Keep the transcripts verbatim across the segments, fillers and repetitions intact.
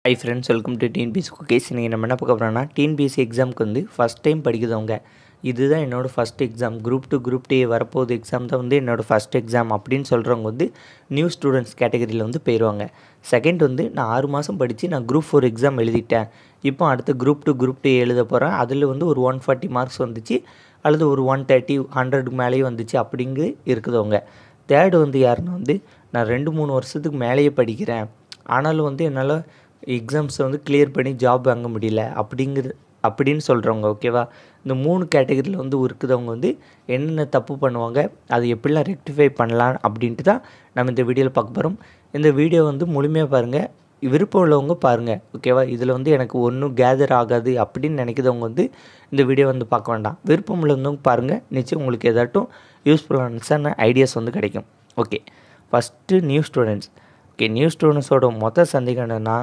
Hi friends, welcome to T N P S C Cookies. இன்றைக்கி நம்ம என்ன பார்க்க போகிறோம்னா டிஎன்பிஎஸ்சி எக்ஸாமுக்கு வந்து ஃபஸ்ட் டைம் படிக்கிறவங்க இதுதான் என்னோடய first exam group two group டே வரப்போகுது எக்ஸாம் தான் வந்து என்னோடய ஃபஸ்ட் எக்ஸாம் அப்படின்னு சொல்கிறவங்க வந்து நியூ ஸ்டூடெண்ட்ஸ் கேட்டகரியில் வந்து போயிடுவாங்க. செகண்ட் வந்து நான் ஆறு மாதம் படித்து நான் குரூப் ஃபோர் எக்ஸாம் எழுதிட்டேன், இப்போ அடுத்து குரூப் டூ குரூப் டே எழுத போகிறேன், அதில் வந்து ஒரு ஒன் ஃபார்ட்டி மார்க்ஸ் வந்துச்சு அல்லது ஒரு ஒன் தேர்ட்டி ஹண்ட்ரடுக்கு மேலேயே வந்துச்சு அப்படிங்கு இருக்குதவங்க. தேர்டு வந்து யாருன்னா வந்து நான் ரெண்டு மூணு வருஷத்துக்கு மேலேயே படிக்கிறேன், ஆனாலும் வந்து என்னால் எக்ஸாம்ஸை வந்து கிளியர் பண்ணி ஜாப் வாங்க முடியல அப்படிங்கிற அப்படின்னு சொல்கிறவங்க. ஓகேவா, இந்த மூணு கேட்டகரியில் வந்து இருக்குதவங்க வந்து என்னென்ன தப்பு பண்ணுவாங்க, அதை எப்படிலாம் ரெக்டிஃபை பண்ணலாம் அப்படின்ட்டு தான் நம்ம இந்த வீடியோவில் பார்க்க போகிறோம். இந்த வீடியோ வந்து முழுமையாக பாருங்கள், விருப்பம் உள்ளவங்க பாருங்கள். ஓகேவா, இதில் வந்து எனக்கு ஒன்றும் கேதர் ஆகாது அப்படின்னு நினைக்கிறவங்க வந்து இந்த வீடியோ வந்து பார்க்க வேண்டாம். விருப்பம் உள்ளவங்க பாருங்கள், நிச்சயம் உங்களுக்கு ஏதாட்டும் யூஸ்ஃபுல்லான ஐடியாஸ் வந்து கிடைக்கும். Okay, first new students. Okay, new ஸ்டூடெண்ட்ஸோட மொதல் சந்தேகம் என்னென்னா,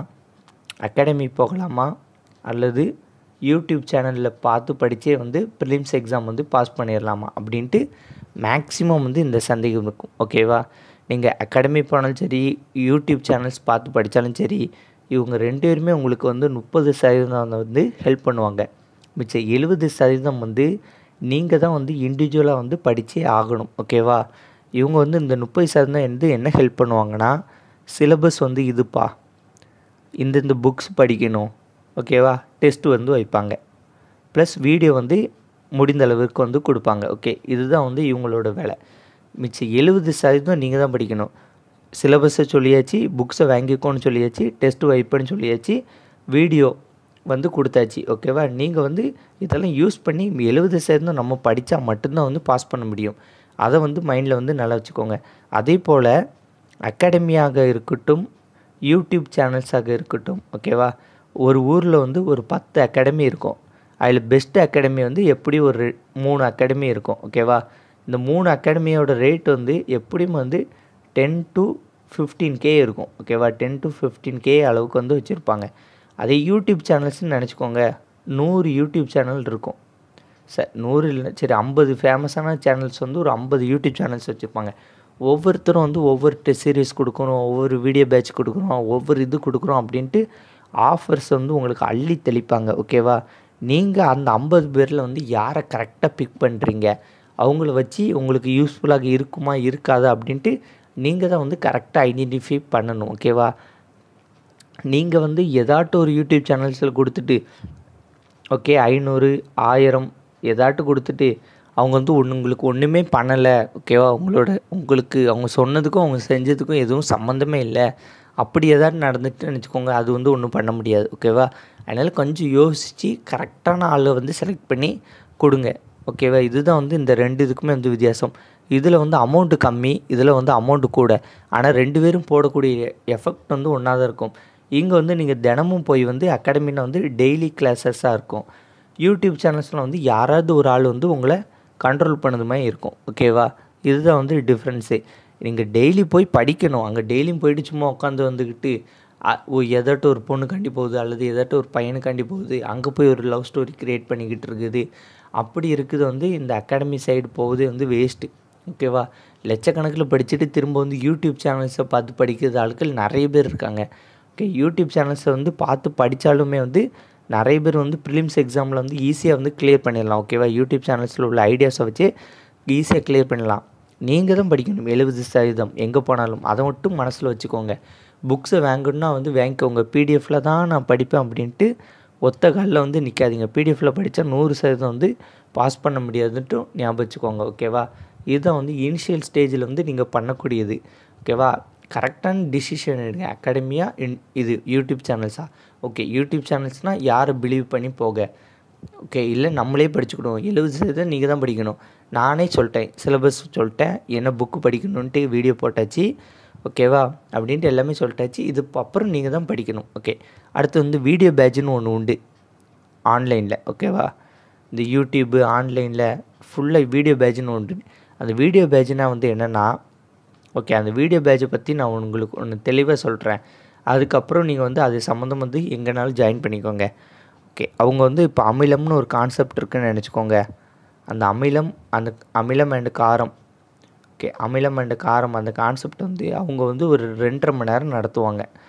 அகாடமி போகலாமா அல்லது யூடியூப் சேனலில் பார்த்து படித்தே வந்து ப்ரிலிம்ஸ் எக்ஸாம் வந்து பாஸ் பண்ணிடலாமா அப்படின்ட்டு மேக்ஸிமம் வந்து இந்த சந்தேகம் இருக்கும். ஓகேவா, நீங்கள் அகாடமி போனாலும் சரி, யூடியூப் சேனல்ஸ் பார்த்து படித்தாலும் சரி, இவங்க ரெண்டு பேருமே உங்களுக்கு வந்து முப்பது சதவீதம் வந்து ஹெல்ப் பண்ணுவாங்க. மிச்சம் எழுபது சதவீதம் வந்து நீங்கள் தான் வந்து இண்டிவிஜுவலாக வந்து படித்தே ஆகணும். ஓகேவா, இவங்க வந்து இந்த முப்பது சதவீதம் வந்து என்ன ஹெல்ப் பண்ணுவாங்கன்னா, சிலபஸ் வந்து இதுப்பா, இந்தந்த புக்ஸ் படிக்கணும், ஓகேவா, டெஸ்ட்டு வந்து வைப்பாங்க, ப்ளஸ் வீடியோ வந்து முடிந்த அளவுக்கு வந்து கொடுப்பாங்க. ஓகே, இதுதான் வந்து இவங்களோட வேலை. மிச்சம் எழுபது சதவீதம் நீங்கள் தான் படிக்கணும். சிலபஸை சொல்லியாச்சு, புக்ஸை வாங்கிக்கோன்னு சொல்லியாச்சு, டெஸ்ட்டு வைப்பேன்னு சொல்லியாச்சு, வீடியோ வந்து கொடுத்தாச்சு. ஓகேவா, நீங்கள் வந்து இதெல்லாம் யூஸ் பண்ணி எழுபது சதவீதம் நம்ம படித்தா மட்டும்தான் வந்து பாஸ் பண்ண முடியும். அதை வந்து மைண்டில் வந்து நல்லா வச்சுக்கோங்க. அதே போல் அகாடமியாக இருக்கட்டும், யூடியூப் சேனல்ஸாக இருக்கட்டும், ஓகேவா, ஒரு ஊரில் வந்து ஒரு பத்து அகாடமி இருக்கும். அதில் பெஸ்ட்டு அகாடமி வந்து எப்படி ஒரு மூணு அகாடமி இருக்கும். ஓகேவா, இந்த மூணு அகாடமியோட ரேட் வந்து எப்படியும் வந்து டென் டு ஃபிஃப்டீன் கே இருக்கும். ஓகேவா, டென் டு ஃபிஃப்டீன் கே அளவுக்கு வந்து வச்சுருப்பாங்க. அதே யூடியூப் சேனல்ஸ்னு நினச்சிக்கோங்க, நூறு யூடியூப் சேனல் இருக்கும். சார் நூறு இல்லை, சரி ஐம்பது ஃபேமஸான சேனல்ஸ் வந்து ஒரு ஐம்பது யூடியூப் சேனல்ஸ் வச்சுருப்பாங்க. ஒவ்வொருத்தரும் வந்து ஒவ்வொரு டெஸ்ட் சீரிஸ் கொடுக்குறோம், ஒவ்வொரு வீடியோ பேட்ச் கொடுக்குறோம், ஒவ்வொரு இது கொடுக்குறோம் அப்படின்ட்டு ஆஃபர்ஸ் வந்து உங்களுக்கு அள்ளி தெளிப்பாங்க. ஓகேவா, நீங்கள் அந்த ஐம்பது பேரில் வந்து யாரை கரெக்டாக பிக் பண்ணுறீங்க, அவங்கள வச்சு உங்களுக்கு யூஸ்ஃபுல்லாக இருக்குமா இருக்காதா அப்படின்ட்டு நீங்கள் தான் வந்து கரெக்டாக ஐடென்டிஃபை பண்ணணும். ஓகேவா, நீங்கள் வந்து ஏதாட்டும் ஒரு யூடியூப் சேனல்ஸில் கொடுத்துட்டு ஓகே ஐநூறு ஆயிரம் ஏதாட்டும் கொடுத்துட்டு அவங்க வந்து ஒன்று உங்களுக்கு ஒன்றுமே பண்ணலை. ஓகேவா, உங்களோட உங்களுக்கு அவங்க சொன்னதுக்கும் அவங்க செஞ்சதுக்கும் எதுவும் சம்மந்தமே இல்லை, அப்படி ஏதாவது நடந்துட்டு நினச்சிக்கோங்க, அது வந்து ஒன்றும் பண்ண முடியாது. ஓகேவா, அதனால் கொஞ்சம் யோசித்து கரெக்டான ஆளை வந்து செலக்ட் பண்ணி கொடுங்க. ஓகேவா, இதுதான் வந்து இந்த ரெண்டு இதுக்குமே வந்து வித்தியாசம். இதில் வந்து அமௌண்ட்டு கம்மி, இதில் வந்து அமௌண்ட்டு கூட, ஆனால் ரெண்டு பேரும் போடக்கூடிய எஃபெக்ட் வந்து ஒன்றா தான் இருக்கும். இங்கே வந்து நீங்கள் தினமும் போய் வந்து அகாடமியில் வந்து டெய்லி கிளாஸஸாக இருக்கும். யூடியூப் சேனல்ஸில் வந்து யாராவது ஒரு ஆள் வந்து உங்களை கண்ட்ரோல் பண்ணது மாதிரி இருக்கும். ஓகேவா, இதுதான் வந்து டிஃப்ரென்ஸு. நீங்கள் டெய்லி போய் படிக்கணும், அங்கே டெய்லியும் போயிட்டு சும்மா உட்காந்து வந்துக்கிட்டு ஓ எதாட்டும் ஒரு பொண்ணுக்காண்டி போகுது அல்லது எதாட்டும் ஒரு பையனுக்காண்டி போகுது, அங்கே போய் ஒரு லவ் ஸ்டோரி க்ரியேட் பண்ணிக்கிட்டு இருக்குது, அப்படி இருக்குது வந்து இந்த அகாடமி சைடு போகுது வந்து வேஸ்ட்டு. ஓகேவா, லட்சக்கணக்கில் படிச்சுட்டு திரும்ப வந்து யூடியூப் சேனல்ஸை பார்த்து படிக்கிறது ஆட்கள் நிறைய பேர் இருக்காங்க. ஓகே, யூடியூப் சேனல்ஸை வந்து பார்த்து படித்தாலுமே வந்து நிறைய பேர் வந்து ப்ரிலிம்ஸ் எக்ஸாமில் வந்து ஈஸியாக வந்து கிளியர் பண்ணிடலாம். ஓகேவா, யூடியூப் சேனல்ஸில் உள்ள ஐடியாஸை வச்சு ஈஸியாக கிளியர் பண்ணலாம். நீங்கள் தான் படிக்கணும் எழுபது சதவீதம் எங்கே போனாலும், அதை மட்டும் மனசில் வச்சுக்கோங்க. புக்ஸை வாங்கணுன்னா வந்து வாங்கிக்கோங்க, பிடிஎஃப்பில் தான் நான் படிப்பேன் அப்படின்ட்டு ஒத்த காலில் வந்து நிற்காதீங்க. பிடிஎஃப்பில் படித்தா நூறு சதவீதம் வந்து பாஸ் பண்ண முடியாதுன்ட்டு ஞாபகம் வச்சுக்கோங்க. ஓகேவா, இதுதான் வந்து இனிஷியல் ஸ்டேஜில் வந்து நீங்கள் பண்ணக்கூடியது. ஓகேவா, கரெக்டான டிசிஷன் எடுங்க. அகாடமியா இன் இது யூடியூப் சேனல்ஸா? ஓகே, யூடியூப் சேனல்ஸ்னால் யாரை பிலீவ் பண்ணி போக, ஓகே, இல்லை நம்மளே படிச்சுக்கணும், எழுபது சதவீதம் நீங்கள் தான் படிக்கணும். நானே சொல்லிட்டேன், சிலபஸ் சொல்லிட்டேன், என்ன புக்கு படிக்கணுன்ட்டு வீடியோ போட்டாச்சு. ஓகேவா, அப்படின்ட்டு எல்லாமே சொல்லிட்டாச்சு. இது அப்புறம் நீங்கள் தான் படிக்கணும். ஓகே, அடுத்து வந்து வீடியோ பேட்சுன்னு ஒன்று உண்டு ஆன்லைனில். ஓகேவா, இந்த யூடியூப்பு ஆன்லைனில் ஃபுல்லாக வீடியோ பேட்சுன்னு உண்டு. அந்த வீடியோ பேட்சுனால் வந்து என்னென்னா, ஓகே, அந்த வீடியோ பேட்சை பற்றி நான் உங்களுக்கு ஒன்று தெளிவாக சொல்கிறேன், அதுக்கப்புறம் நீங்கள் வந்து அது சம்மந்தம் வந்து எங்கேனாலும் ஜாயின் பண்ணிக்கோங்க. ஓகே, அவங்க வந்து இப்போ அமிலம்னு ஒரு கான்செப்ட் இருக்குதுன்னு நினச்சிக்கோங்க. அந்த அமிலம் அந்த அமிலம் அண்டு காரம், ஓகே, அமிலம் அண்டு காரம் அந்த கான்செப்ட் வந்து அவங்க வந்து ஒரு ரெண்டரை மணி நேரம் நடத்துவாங்க.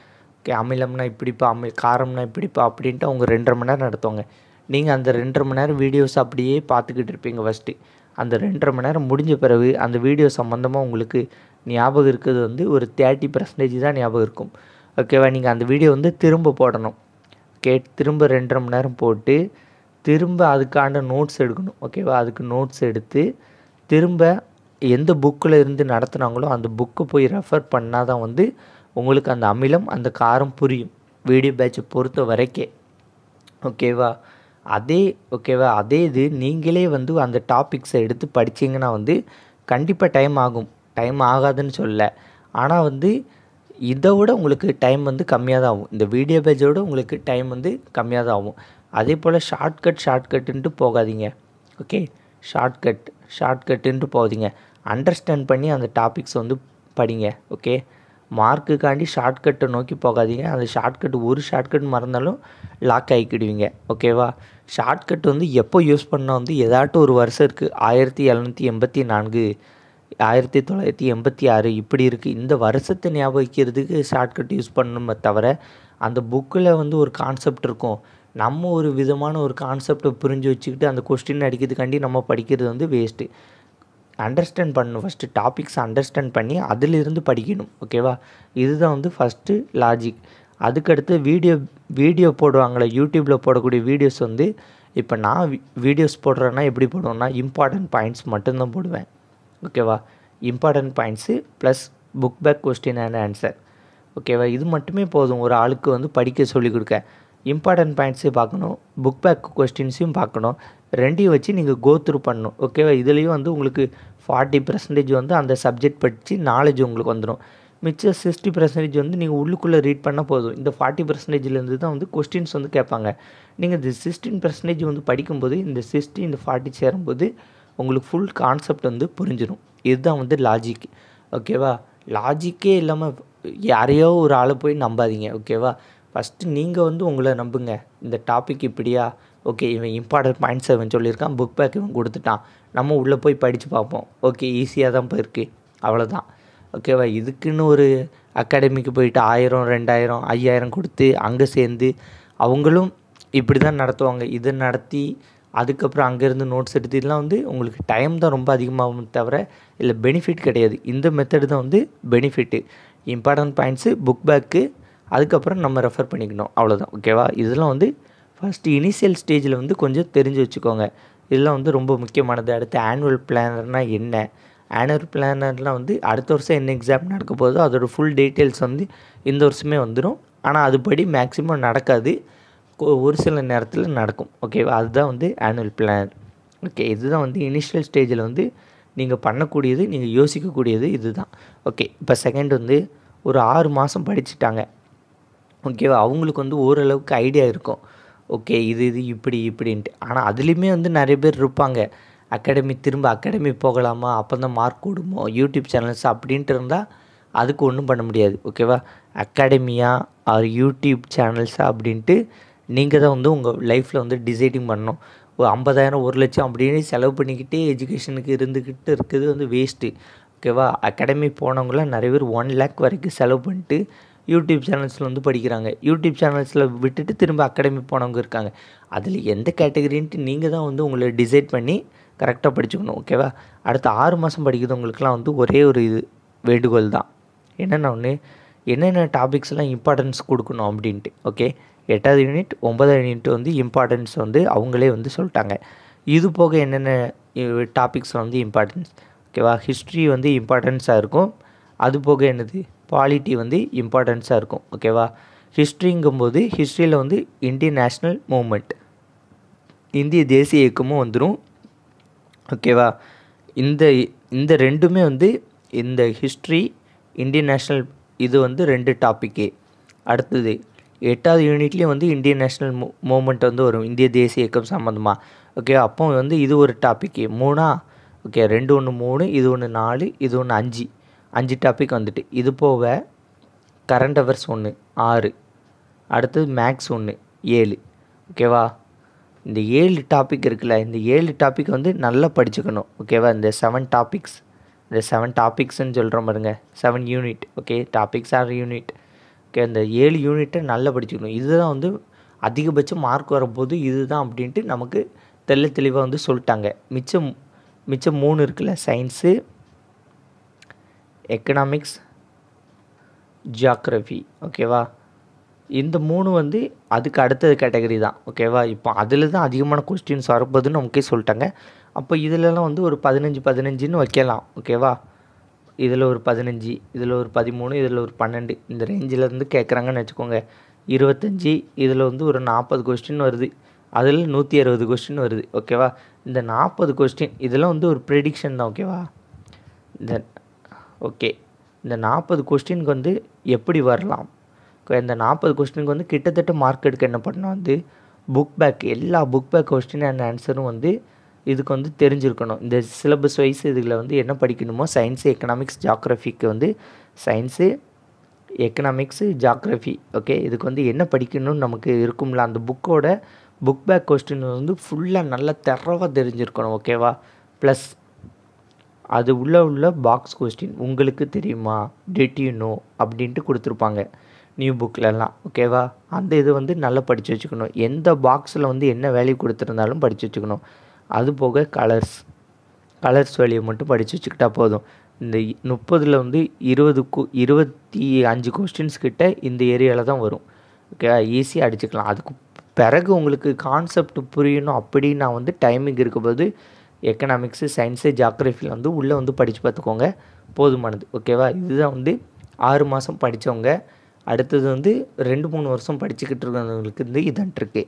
ஓகே, அமிலம்னா இப்படிப்பா, அமி காரம்னா இப்படிப்பா அப்படின்ட்டு அவங்க ரெண்டரை மணி நேரம் நடத்துவாங்க. நீங்கள் அந்த ரெண்டரை மணி நேரம் வீடியோஸ் அப்படியே பார்த்துக்கிட்டு இருப்பீங்க ஃபஸ்ட்டு. அந்த ரெண்டரை மணி நேரம் முடிஞ்ச பிறகு அந்த வீடியோ சம்மந்தமாக உங்களுக்கு ஞாபகம் இருக்கிறது வந்து ஒரு தேர்ட்டி பர்சன்டேஜ் தான் ஞாபகம் இருக்கும். ஓகேவா, நீங்கள் அந்த வீடியோ வந்து திரும்ப போடணும். ஓகே, திரும்ப ரெண்டரை மணி நேரம் போட்டு திரும்ப அதுக்கான நோட்ஸ் எடுக்கணும். ஓகேவா, அதுக்கு நோட்ஸ் எடுத்து திரும்ப எந்த புக்கில் இருந்து நடத்துனாங்களோ அந்த புக்கு போய் ரெஃபர் பண்ணால் தான் வந்து உங்களுக்கு அந்த அமிலம் அந்த காரம் புரியும், வீடியோ பேட்சை பொறுத்த வரைக்கே. ஓகேவா, அதே ஓகேவா அதே இது நீங்களே வந்து அந்த டாபிக்ஸை எடுத்து படிச்சிங்கன்னா வந்து கண்டிப்பாக டைம் ஆகும். டைம் ஆகாதுன்னு சொல்ல, ஆனால் வந்து இதை விட உங்களுக்கு டைம் வந்து கம்மியாக தான் ஆகும். இந்த வீடியோ பேஜோட உங்களுக்கு டைம் வந்து கம்மியாக தான் ஆகும். அதே போல் ஷார்ட்கட் ஷார்ட்கட்டுன்ட்டு போகாதீங்க. ஓகே, ஷார்ட்கட் ஷார்ட்கட்டுன்ட்டு போகாதீங்க. அண்டர்ஸ்டாண்ட் பண்ணி அந்த டாபிக்ஸ் வந்து படிங்க. ஓகே, மார்க்குக்காண்டி ஷார்ட்கட்டை நோக்கி போகாதீங்க. அந்த ஷார்ட்கட் ஒரு ஷார்ட்கட் மறந்தாலும் லாக் ஆகிக்கிடுவீங்க. ஓகேவா, ஷார்ட்கட் வந்து எப்போ யூஸ் பண்ணால் வந்து ஏதாட்டும் ஒரு வருஷம் இருக்குது, ஆயிரத்தி எழுநூற்றி எண்பத்தி நான்கு ஆயிரத்தி தொள்ளாயிரத்தி எண்பத்தி ஆறு இப்படி இருக்குது, இந்த வருஷத்தை ஞாபகிக்கிறதுக்கு ஷார்ட்கட் யூஸ் பண்ணணுமே தவிர அந்த புக்கில் வந்து ஒரு கான்செப்ட் இருக்கும், நம்ம ஒரு விதமான ஒரு கான்செப்டை புரிஞ்சு வச்சுக்கிட்டு அந்த கொஸ்டின் அடிக்கிறதுக்காண்டி நம்ம படிக்கிறது வந்து வேஸ்ட்டு. அண்டர்ஸ்டாண்ட் பண்ணணும். ஃபஸ்ட்டு டாபிக்ஸ் அண்டர்ஸ்டாண்ட் பண்ணி அதிலிருந்து படிக்கணும். ஓகேவா, இதுதான் வந்து ஃபஸ்ட்டு லாஜிக். அதுக்கடுத்து வீடியோ வீடியோ போடுவாங்களே, யூடியூப்பில் போடக்கூடிய வீடியோஸ் வந்து இப்போ நான் வீடியோஸ் போடுறேன்னா எப்படி போடுவேன்னா இம்பார்ட்டன்ட் பாயிண்ட்ஸ் மட்டும்தான் போடுவேன். ஓகேவா, important points plus book back question and answer. ஓகேவா, இது மட்டுமே போதும் ஒரு ஆளுக்கு வந்து படிக்க சொல்லிக் கொடுக்க. இம்பார்ட்டன்ட் பாயிண்ட்ஸையும் பார்க்கணும், புக் பேக் கொஸ்டின்ஸையும் பார்க்கணும், ரெண்டையும் வச்சு நீங்கள் கோ த்ரூ பண்ணணும். ஓகேவா, இதுலேயும் வந்து உங்களுக்கு ஃபார்ட்டி பர்சன்டேஜ் வந்து அந்த சப்ஜெக்ட் படித்து நாலேஜ் உங்களுக்கு வந்துடும். மிச்சம் சிக்ஸ்டி பர்சன்டேஜ் வந்து நீங்கள் உள்ளுக்குள்ளே ரீட் பண்ணால் போதும். இந்த ஃபார்ட்டி பர்சன்டேஜ்லேருந்து தான் வந்து கொஸ்டின்ஸ் வந்து கேட்பாங்க. நீங்கள் இந்த சிக்ஸ்டீன் பர்சன்டேஜ் வந்து படிக்கும்போது இந்த சிக்ஸ்டி இந்த ஃபார்ட்டி சேரும்போது உங்களுக்கு ஃபுல் கான்செப்ட் வந்து புரிஞ்சிடும். இதுதான் வந்து லாஜிக். ஓகேவா, லாஜிக்கே இல்லாமல் யாரையோ ஒரு ஆளை போய் நம்பாதீங்க. ஓகேவா, ஃபஸ்ட்டு நீங்கள் வந்து உங்களை நம்புங்க. இந்த டாபிக் இப்படியா, ஓகே இவன் இம்பார்ட்டன்ட் பாயிண்ட்ஸ் இவன் சொல்லியிருக்கான், புக் பேக் இவன் கொடுத்துட்டான், நம்ம உள்ளே போய் படித்து பார்ப்போம். ஓகே, ஈஸியாக தான் போயிருக்கு, அவ்வளோதான். ஓகேவா, இதுக்குன்னு ஒரு அகாடமிக்கு போயிட்டு ஆயிரம் ரெண்டாயிரம் ஐயாயிரம் கொடுத்து அங்கே சேர்ந்து அவங்களும் இப்படி தான் நடத்துவாங்க. இதை நடத்தி அதுக்கப்புறம் அங்கேருந்து நோட்ஸ் எடுத்துலாம் வந்து உங்களுக்கு டைம் தான் ரொம்ப அதிகமாகும் தவிர இல்லை பெனிஃபிட் கிடையாது. இந்த மெத்தடு தான் வந்து benefit. Important points book back அதுக்கப்புறம் நம்ம ரெஃபர் பண்ணிக்கணும், அவ்வளோதான். ஓகேவா, இதெல்லாம் வந்து ஃபஸ்ட்டு இனிஷியல் ஸ்டேஜில் வந்து கொஞ்சம் தெரிஞ்சு வச்சுக்கோங்க. இதெல்லாம் வந்து ரொம்ப முக்கியமானது. அடுத்து ஆனுவல் பிளானர்னால் என்ன, ஆனுவல் பிளானர்லாம் வந்து அடுத்த வருஷம் என்ன எக்ஸாம் நடக்க போதோ அதோடய ஃபுல் டீட்டெயில்ஸ் வந்து இந்த வருஷமே வந்துடும். ஆனால் அதுபடி மேக்ஸிமம் நடக்காது, ஒரு சில நேரத்தில் நடக்கும். ஓகேவா, அதுதான் வந்து ஆனுவல் பிளானர். ஓகே, இதுதான் வந்து இனிஷியல் ஸ்டேஜில் வந்து நீங்கள் பண்ணக்கூடியது, நீங்கள் யோசிக்கக்கூடியது இதுதான். ஓகே, இப்போ செகண்ட் வந்து ஒரு ஆறு மாதம் படிச்சுட்டாங்க. ஓகேவா, அவங்களுக்கு வந்து ஓரளவுக்கு ஐடியா இருக்கும். ஓகே, இது இது இப்படி இப்படின்ட்டு. ஆனால் அதுலேயுமே வந்து நிறைய பேர் இருப்பாங்க, அகாடமி திரும்ப அகாடமி போகலாமா, அப்போ தான் மார்க் கூடுமோ, யூடியூப் சேனல்ஸ் அப்படின்ட்டு இருந்தால் அதுக்கு ஒன்றும் பண்ண முடியாது. ஓகேவா, அகாடமியா ஆர் யூடியூப் சேனல்ஸா அப்படின்ட்டு நீங்கள் தான் வந்து உங்கள் லைஃப்பில் வந்து டிசைடிங் பண்ணணும். ஒரு ஐம்பதாயிரம் ஒரு லட்சம் அப்படின்னு செலவு பண்ணிக்கிட்டே எஜுகேஷனுக்கு இருந்துக்கிட்டு இருக்குது வந்து வேஸ்ட்டு. ஓகேவா, அகாடமி போனவங்களாம் நிறைய பேர் ஒன் லேக் வரைக்கும் செலவு பண்ணிட்டு யூடியூப் சேனல்ஸில் வந்து படிக்கிறாங்க. யூடியூப் சேனல்ஸில் விட்டுட்டு திரும்ப அகாடமி போனவங்க இருக்காங்க. அதில் எந்த கேட்டகரின்ட்டு நீங்கள் தான் வந்து உங்களை டிசைட் பண்ணி கரெக்டாக படிச்சுக்கணும். ஓகேவா, அடுத்த ஆறு மாதம் படிக்கிறவங்களுக்குலாம் வந்து ஒரே ஒரு இது வேண்டுகோள் தான், என்னென்ன ஒன்று என்னென்ன டாபிக்ஸ்லாம் இம்பார்ட்டன்ஸ் கொடுக்கணும் அப்படின்ட்டு. ஓகே, எட்டாவது யூனிட் ஒன்பதாவது யூனிட் வந்து இம்பார்ட்டன்ஸ் வந்து அவங்களே வந்து சொல்லிட்டாங்க. இது போக என்னென்ன டாபிக்ஸ் வந்து இம்பார்ட்டன்ஸ். ஓகேவா, ஹிஸ்ட்ரி வந்து இம்பார்ட்டன்ஸாக இருக்கும். அது போக என்னது பாலிட்டி வந்து இம்பார்ட்டன்ஸாக இருக்கும். ஓகேவா, ஹிஸ்ட்ரிங்கும்போது ஹிஸ்ட்ரியில் வந்து இந்தியன் நேஷ்னல் மூமெண்ட், இந்திய தேசிய இயக்கமும் வந்துடும். ஓகேவா, இந்த இந்த ரெண்டுமே வந்து இந்த ஹிஸ்ட்ரி இந்தியன் நேஷ்னல் இது வந்து ரெண்டு டாப்பிக்கு. அடுத்தது எட்டாவது யூனிட்லேயும் வந்து இந்தியன் நேஷ்னல் மூ மூமெண்ட் வந்து வரும், இந்திய தேசிய இயக்கம் சம்மந்தமாக. ஓகே, அப்போ வந்து இது ஒரு டாப்பிக்கு மூணா. ஓகே, ரெண்டு ஒன்று மூணு, இது ஒன்று நாலு, இது ஒன்று அஞ்சு, அஞ்சு டாபிக் வந்துட்டு. இது போக கரண்ட் அவர்ஸ் ஒன்று ஆறு, அடுத்தது மேக்ஸ் ஒன்று ஏழு. ஓகேவா, இந்த ஏழு டாபிக் இருக்குல்ல, இந்த ஏழு டாபிக் வந்து நல்லா படிச்சுக்கணும். ஓகேவா, இந்த செவன் டாபிக்ஸ் இந்த செவன் டாபிக்ஸ்ன்னு சொல்கிறோம் பாருங்க, seven unit. Okay, topics or unit. Okay, இந்த ஏழு யூனிட்டை நல்லா படிச்சுக்கணும். இதுதான் வந்து அதிகபட்ச மார்க் வரும்போது இதுதான் அப்படின்ட்டு நமக்கு தெள்ள தெளிவாக வந்து சொல்லிட்டாங்க. மிச்சம் மிச்சம் மூணு இருக்குல்ல, சயின்ஸு, எக்கனாமிக்ஸ், ஜியாகிரஃபி. ஓகேவா, இந்த மூணு வந்து அதுக்கு அடுத்தது கேட்டகரி தான். ஓகேவா, இப்போ அதில் தான் அதிகமான கொஸ்டின்ஸ் வரப்போகுதுன்னு நமக்கே சொல்லிட்டாங்க. அப்போ இதிலலாம் வந்து ஒரு பதினஞ்சு பதினஞ்சுன்னு வைக்கலாம். ஓகேவா, இதில் ஒரு பதினஞ்சு, இதில் ஒரு பதிமூணு, இதில் ஒரு பன்னெண்டு, இந்த ரேஞ்சிலேருந்து கேட்குறாங்கன்னு வச்சுக்கோங்க. இருபத்தஞ்சி, இதில் வந்து ஒரு நாற்பது கொஸ்டின் வருது, அதில் நூற்றி அறுபது கொஸ்டின் வருது. ஓகேவா, இந்த நாற்பது கொஸ்டின் இதெல்லாம் வந்து ஒரு ப்ரெடிக்ஷன் தான். ஓகேவா, இந்த ஓகே இந்த நாற்பது கொஸ்டினுக்கு வந்து எப்படி வரலாம், இந்த நாற்பது கொஸ்டினுக்கு வந்து கிட்டத்தட்ட மார்க் எடுக்க என்ன பண்ணால் வந்து புக் பேக், எல்லா புக் பேக் கொஸ்டின் அண்ட் ஆன்சரும் வந்து இதுக்கு வந்து தெரிஞ்சிருக்கணும். இந்த சிலபஸ் வைஸ் இதில் வந்து என்ன படிக்கணுமோ, சயின்ஸு, எக்கனாமிக்ஸ், ஜியாகிரஃபிக்கு வந்து சயின்ஸு, எக்கனாமிக்ஸு, ஜியாகிரஃபி. ஓகே, இதுக்கு வந்து என்ன படிக்கணும்னு நமக்கு இருக்கும்ல, அந்த புக்கோட புக் பேக் கொஸ்டின் வந்து ஃபுல்லாக நல்லா தெரவாக தெரிஞ்சிருக்கணும். ஓகேவா, ப்ளஸ் அது உள்ள உள்ள பாக்ஸ் கொஸ்டின் உங்களுக்கு தெரியுமா, டிட் யூ நோ அப்படின்ட்டு கொடுத்துருப்பாங்க நியூ புக்கிலலாம். ஓகேவா, அந்த இது வந்து நல்லா படித்து வச்சுக்கணும். எந்த பாக்ஸில் வந்து என்ன வேல்யூ கொடுத்துருந்தாலும் படித்து வச்சுக்கணும். அது போக கலர்ஸ் கலர்ஸ் வேல்யூ மட்டும் படித்து வச்சுக்கிட்டா போதும். இந்த முப்பதில் வந்து இருபது இருபத்தி அஞ்சு கொஸ்டின்ஸ் கிட்ட இந்த ஏரியாவில் தான் வரும். ஓகேவா, ஈஸியாக அடிச்சுக்கலாம். அதுக்கு பிறகு உங்களுக்கு கான்செப்ட் புரியணும் அப்படின்னு நான் வந்து டைமிங் இருக்கும்போது எக்கனாமிக்ஸு, சயின்ஸு, ஜியாகிரஃபியில் வந்து உள்ளே வந்து படித்து பார்த்துக்கோங்க, போதுமானது. ஓகேவா, இதுதான் வந்து ஆறு மாதம் படித்தவங்க. அடுத்தது வந்து ரெண்டு மூணு வருஷம் படிச்சுக்கிட்டு இருக்கிறவங்களுக்கு வந்து இதான் ட்ரிக்கு.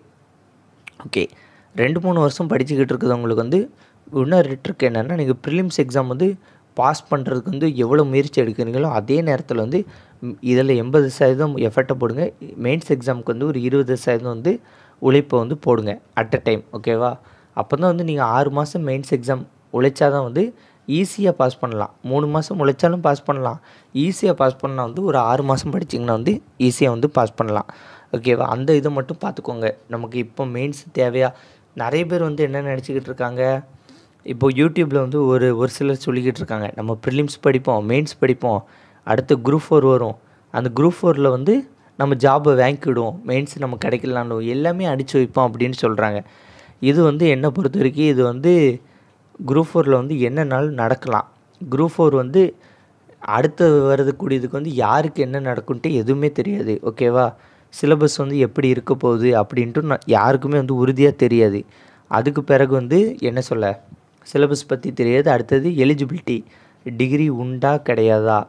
ஓகே, ரெண்டு மூணு வருஷம் படிச்சுக்கிட்டு இருக்கிறவங்களுக்கு வந்து இன்னொரு ட்ரிக் என்னென்னா, நீங்கள் ப்ரிலிம்ஸ் எக்ஸாம் வந்து பாஸ் பண்ணுறதுக்கு வந்து எவ்வளோ முயற்சி எடுக்கிறீங்களோ அதே நேரத்தில் வந்து இதில் எண்பது சதவீதம் எஃபர்ட்டை போடுங்க. மெயின்ஸ் எக்ஸாமுக்கு வந்து ஒரு இருபது சதவீதம் வந்து உழைப்பை வந்து போடுங்க அட் அ டைம். ஓகேவா, அப்போ தான் வந்து நீங்கள் ஆறு மாதம் மெயின்ஸ் எக்ஸாம் உழைச்சா தான் வந்து ஈஸியாக பாஸ் பண்ணலாம். மூணு மாதம் உழைச்சாலும் பாஸ் பண்ணலாம். ஈஸியாக பாஸ் பண்ணால் வந்து ஒரு ஆறு மாதம் படிச்சிங்கன்னா வந்து ஈஸியாக வந்து பாஸ் பண்ணலாம். ஓகேவா, அந்த இதை மட்டும் பார்த்துக்கோங்க. நமக்கு இப்போ மெயின்ஸ் தேவையா, நிறைய பேர் வந்து என்ன நினச்சிக்கிட்டு இருக்காங்க, இப்போது யூடியூப்பில் வந்து ஒரு ஒரு சிலர் சொல்லிக்கிட்டு இருக்காங்க, நம்ம ப்ரிலிம்ஸ் படிப்போம், மெயின்ஸ் படிப்போம், அடுத்து குரூப் ஃபோர் வரும், அந்த குரூப் ஃபோரில் வந்து நம்ம ஜாபை வாங்கிவிடுவோம், மெயின்ஸ் நம்ம கிடைக்கலான்னு எல்லாமே அடித்து வைப்போம் அப்படின்னு சொல்கிறாங்க. இது வந்து என்னை பொறுத்த வரைக்கும் இது வந்து குரூப் ஃபோரில் வந்து என்னன்னாலும் நடக்கலாம். குரூப் ஃபோர் வந்து அடுத்து வரதுக்கூடியதுக்கு வந்து யாருக்கு என்ன நடக்குன்ட்டு எதுவுமே தெரியாது. ஓகேவா, சிலபஸ் வந்து எப்படி இருக்க போகுது அப்படின்ட்டு நான் யாருக்குமே வந்து உறுதியாக தெரியாது. அதுக்கு பிறகு வந்து என்ன சொல்ல, சிலபஸ் பற்றி தெரியாது. அடுத்தது எலிஜிபிலிட்டி, டிகிரி உண்டா கிடையாதா,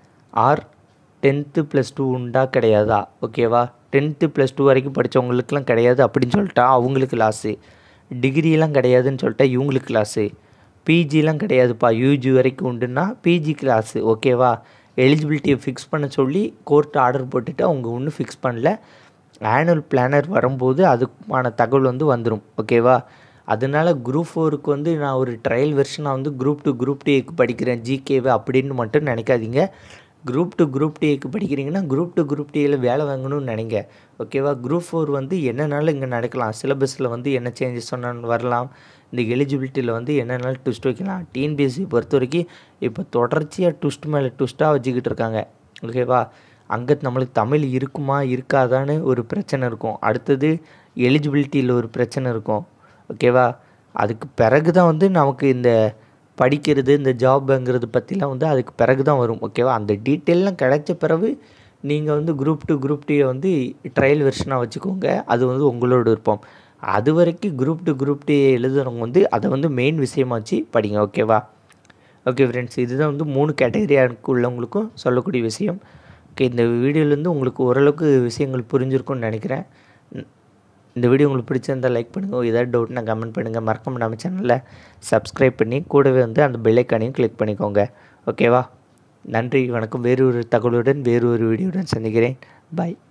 ஆர் டென்த்து ப்ளஸ் டூ உண்டா கிடையாதா. ஓகேவா, டென்த்து ப்ளஸ் டூ வரைக்கும் படித்தவங்களுக்குலாம் கிடையாது அப்படின்னு சொல்லிட்டா அவங்களுக்கு லாஸு, டிகிரிலாம் கிடையாதுன்னு சொல்லிட்டா இவங்களுக்கு லாஸு, பிஜிலாம் கிடையாதுப்பா யூஜி வரைக்கும் உண்டுன்னா பிஜி கிளாஸு. ஓகேவா, எலிஜிபிலிட்டியை ஃபிக்ஸ் பண்ண சொல்லி கோர்ட்டு ஆர்டர் போட்டுட்டு அவங்க ஒன்றும் ஃபிக்ஸ் பண்ணல. ஆனுவல் பிளானர் வரும்போது அதுக்கான தகவல் வந்து வந்துடும். ஓகேவா, அதனால் குரூப் ஃபோருக்கு வந்து நான் ஒரு ட்ரையல் வெர்ஷனாக வந்து குரூப் டூ குரூப் டேக்கு படிக்கிறேன் ஜிகேவை அப்படின்னு மட்டும் நினைக்காதீங்க. குரூப் டூ குரூப் டேக்கு படிக்கிறீங்கன்னா குரூப் டூ குரூப் டேயில் வேலை வாங்கணும்னு நினைங்க. ஓகேவா, குரூப் ஃபோர் வந்து என்னன்னாலும் இங்கே நடக்கலாம். சிலபஸில் வந்து என்ன சேஞ்சஸ் சொன்னாலும் வரலாம். இந்த எலிஜிபிலிட்டியில் வந்து என்னென்னாலும் ட்விஸ்ட் வைக்கலாம். டிஎன்பிஎஸ்சி பொறுத்த வரைக்கும் இப்போ தொடர்ச்சியாக ட்விஸ்ட் மேலே ட்விஸ்ட்டாக வச்சுக்கிட்டு இருக்காங்க. ஓகேவா, அங்கே நம்மளுக்கு தமிழ் இருக்குமா இருக்காதான்னு ஒரு பிரச்சனை இருக்கும். அடுத்தது எலிஜிபிலிட்டியில் ஒரு பிரச்சனை இருக்கும். ஓகேவா, அதுக்கு பிறகு தான் வந்து நமக்கு இந்த படிக்கிறது, இந்த ஜாப்ங்கிறது பற்றிலாம் வந்து அதுக்கு பிறகு தான் வரும். ஓகேவா, அந்த டீட்டெயிலாம் கிடைச்ச பிறகு நீங்கள் வந்து குரூப் டூ குரூப் டூயை வந்து ட்ரையல் வெர்ஷனாக வச்சுக்கோங்க. அது வந்து உங்களோட விருப்பம். அது வரைக்கும் குரூப் டூ குரூப் டூ எழுதுகிறவங்க வந்து அதை வந்து மெயின் விஷயமா வச்சு படிங்க. ஓகேவா, ஓகே ஃப்ரெண்ட்ஸ், இதுதான் வந்து மூணு கேட்டகரியாக உள்ளவங்களுக்கும் சொல்லக்கூடிய விஷயம். ஓகே, இந்த வீடியோலேருந்து உங்களுக்கு ஓரளவுக்கு விஷயங்கள் புரிஞ்சிருக்கும்னு நினைக்கிறேன். இந்த வீடியோ உங்களுக்கு பிடிச்சிருந்தால் லைக் பண்ணுங்கள். ஏதாவது டவுட்னா கமெண்ட் பண்ணுங்கள். மறக்காம நம்ம சேனலில் சப்ஸ்கிரைப் பண்ணி கூடவே வந்து அந்த பெல் ஐக்கானையும் கிளிக் பண்ணிக்கோங்க. ஓகேவா, நன்றி, வணக்கம். வேறு ஒரு தகவலுடன் வேறு ஒரு வீடியோவுடன் சந்திக்கிறேன். பாய்.